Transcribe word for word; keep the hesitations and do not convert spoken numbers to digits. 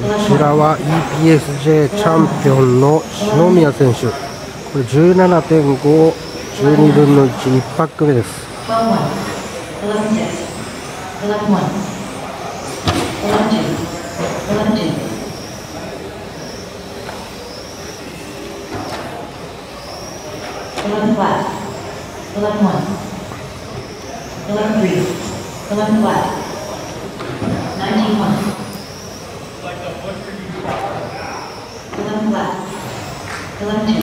ちらは イーピーエスジェー チャンピオンの篠宮選手、これ じゅうななてんご、じゅうにぶんのいち、いちパック目です。 eleven flat, eleven one, eleven three, eleven flat, nineteen one, eleven flat, eleven two,